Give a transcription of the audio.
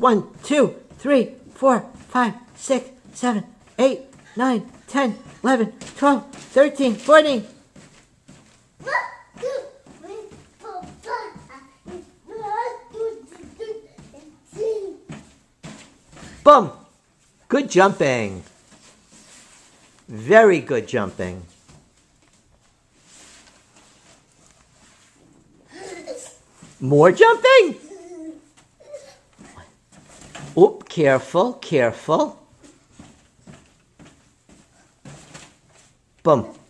1, 2, 3, 4, 5, 6, 7, 8, 9, 10, 11, 12, 13, 14. Boom! Good jumping. Very good jumping. More jumping. Oop, careful, careful. Boom.